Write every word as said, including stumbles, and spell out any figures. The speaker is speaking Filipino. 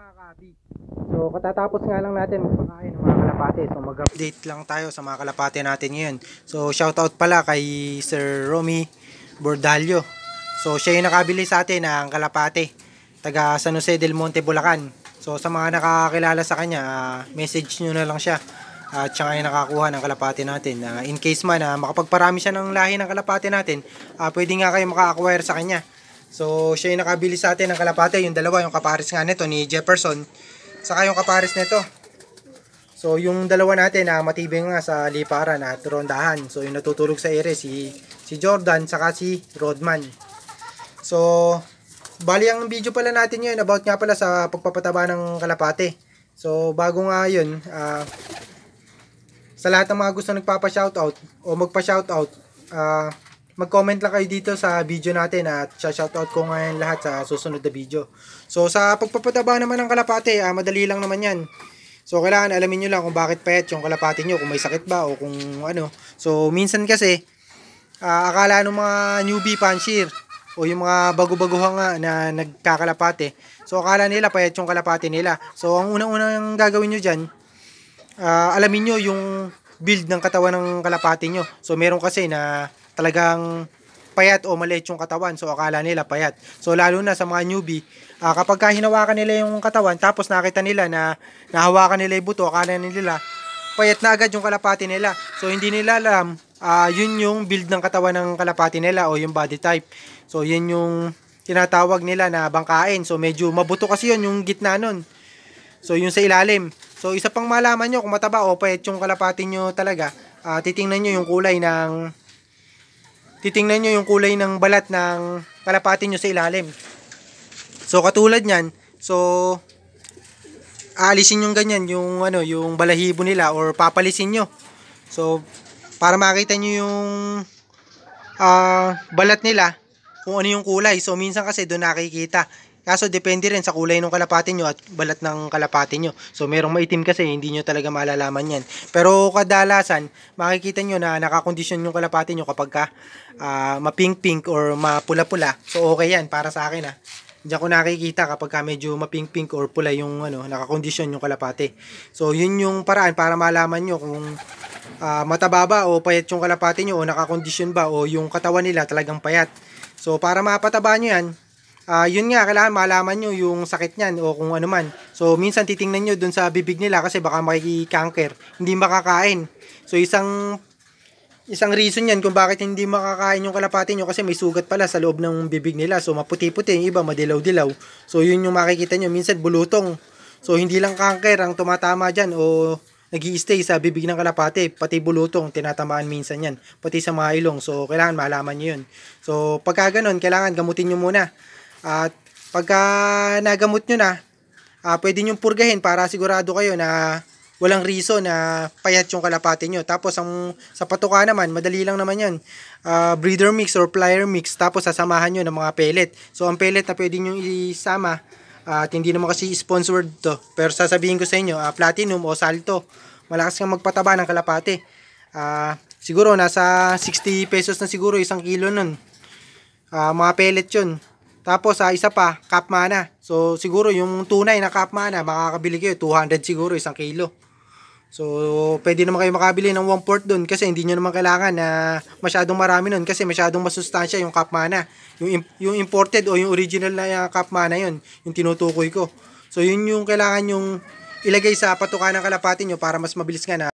mga kabi. So katatapos nga lang natin magpakain ng mga kalapate. So mag-update lang tayo sa mga kalapate natin ngayon. So shoutout pala kay Sir Romy Bordalio. So siya yung nakabili sa atin ng kalapate, taga San Jose del Monte, Bulacan. So sa mga nakakilala sa kanya, uh, message nyo na lang siya. At uh, siya nga yung nakakuha ng kalapate natin. Uh, in case man uh, makapagparami siya ng lahi ng kalapate natin, uh, pwede nga kayo maka-acquire sa kanya. So siya yung nakabili sa atin ng kalapate. Yung dalawa, yung kapares nga nito ni Jefferson, saka yung kapares nito. So yung dalawa natin na uh, matibay nga sa liparan at rondahan. So yung natutulog sa ere si, si Jordan saka si Rodman. So bali ang video pala natin ngayon about nga pala sa pagpapataba ng kalapate. So bago nga yun, uh, sa lahat ng mga gusto nagpapa-shoutout o magpa-shoutout, uh, mag-comment lang kayo dito sa video natin at shoutout ko ngayon lahat sa susunod na video. So sa pagpapataba naman ng kalapate, uh, madali lang naman yan. So kailangan alamin nyo lang kung bakit payat yung kalapate nyo, kung may sakit ba o kung ano. So minsan kasi, uh, akala ng mga newbie panshir o yung mga bago-baguhan nga na nagkakalapate, so akala nila payat yung kalapate nila. So ang unang-unang gagawin nyo dyan, uh, alamin nyo yung build ng katawan ng kalapate nyo. So meron kasi na talagang payat o maliit yung katawan, so akala nila payat. So lalo na sa mga newbie, uh, kapag ka hinawakan nila yung katawan tapos nakita nila na nahawakan nila yung buto, akala nila payat na agad yung kalapate nila. So hindi nila alam, uh, yun yung build ng katawan ng kalapate nila o yung body type. So yun yung tinatawag nila na bangkain. So medyo mabuto kasi yun yung gitna nun. So yung sa ilalim. So isa pang malaman nyo kung mataba o payat yung kalapate nyo talaga, uh, titingnan nyo yung kulay ng titingnan nyo yung kulay ng balat ng kalapate nyo sa ilalim. So katulad nyan, so aalisin yung ganyan, yung ano, yung balahibo nila or papalisin nyo. So para makita nyo yung uh, balat nila, kung ano yung kulay. So minsan kasi doon nakikita. Kaso depende rin sa kulay ng kalapate nyo at balat ng kalapate nyo. So merong maitim kasi, hindi nyo talaga malalaman yan. Pero kadalasan, makikita nyo na nakakondisyon yung kalapate nyo kapag ka uh, mapink-pink or mapula-pula. So okay yan para sa akin ha. Diyan ko nakikita kapag ka medyo mapink-pink or pula yung ano, nakakondisyon yung kalapate. So yun yung paraan para malaman nyo kung uh, mataba ba o payat yung kalapate nyo o nakakondisyon ba o yung katawan nila talagang payat. So para mapataba nyo yan, Uh, yun nga, kailangan malaman nyo yung sakit nyan o kung ano man. So minsan titingnan nyo dun sa bibig nila kasi baka makiki-cancer, hindi makakain. So isang isang reason yan kung bakit hindi makakain yung kalapate nyo, kasi may sugat pala sa loob ng bibig nila. So maputi-puti, yung iba madilaw-dilaw. So yun yung makikita nyo, minsan bulutong. So hindi lang cancer ang tumatama dyan o nag-i-stay sa bibig ng kalapate, pati bulutong tinatamaan minsan yan, pati sa mga ilong. So kailangan malaman nyo yun. So pagka ganun, kailangan gamutin nyo muna. At pagka nagamot nyo na, uh, pwede nyo purgahin para sigurado kayo na walang reason na payat yung kalapate nyo. Tapos ang sa patuka naman, madali lang naman yan. Uh, breeder mix or plier mix, tapos sasamahan nyo ng mga pellet. So ang pellet na pwede nyo isama, uh, at hindi naman kasi sponsored to, pero sasabihin ko sa inyo, uh, Platinum o Salto, malakas kang magpataba ng kalapate. Uh, siguro nasa sixty pesos na siguro isang kilo nun. Uh, mga pellet yun. Tapos uh, isa pa, Capmana. So siguro yung tunay na Capmana, makakabili kayo two hundred siguro isang kilo. So pwede naman kayo makabili ng one fourth doon, kasi hindi nyo naman kailangan na masyadong marami nun, kasi masyadong masustansya yung Capmana. Yung, yung imported o yung original na Capmana yun, yung tinutukoy ko. So yun yung kailangan yung ilagay sa patuka ng kalapate nyo para mas mabilis nga na